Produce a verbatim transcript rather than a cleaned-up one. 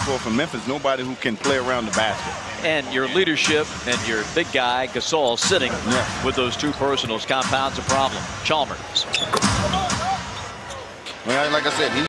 for from Memphis, nobody who can play around the basket. And your leadership and your big guy, Gasol, sitting yeah. with those two personals compounds a problem. Chalmers. Well, like I said, he